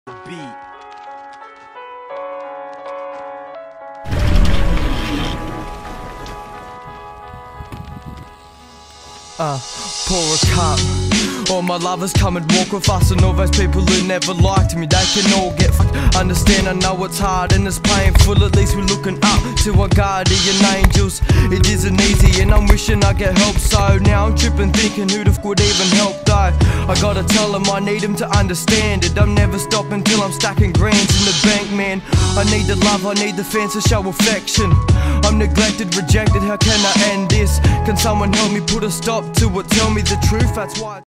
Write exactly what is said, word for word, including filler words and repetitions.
beat. Uh, pour a cup. All my lovers come and walk with us, and all those people who never liked me, they can all get fucked. Understand, I know it's hard and it's painful. At least we're looking up to our guardian angels. It isn't easy and I'm wishing I get help. So now I'm tripping, thinking who the f would even help though. I gotta tell them I need them to understand it. I'm never stopping till I'm stacking grands in the bank, man. I need the love, I need the fans to show affection. I'm neglected, rejected, how can I end this? Can someone help me put a stop to it? Tell me the truth, that's why